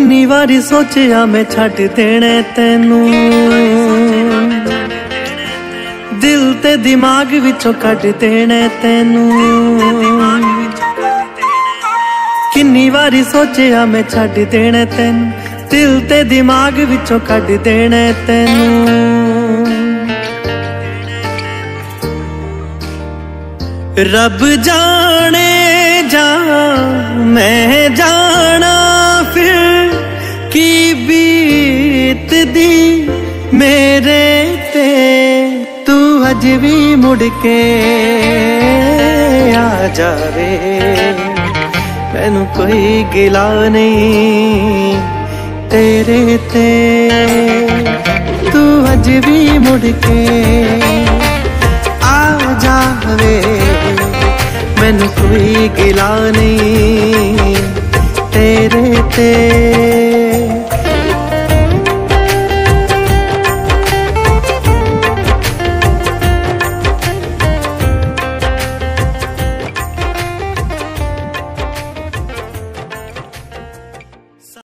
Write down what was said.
किन्नी वारी सोचिया मैं छड्ड देने तेनू, दिल ते दिमाग विचों कट देने तेनू। किन्नी वारी सोचिया मैं छड्ड देने तेनू, दिल ते दिमाग विचों कट देने तेनू। रब जाने जा मैं जाना फिर की बीत दी मेरे ते, तू अज भी मुड़ के आ जावे, मैनू कोई गिला नहीं तेरे ते। तू अज भी मुड़ के आ जावे, मैनू कोई गिला नहीं तेरे ते।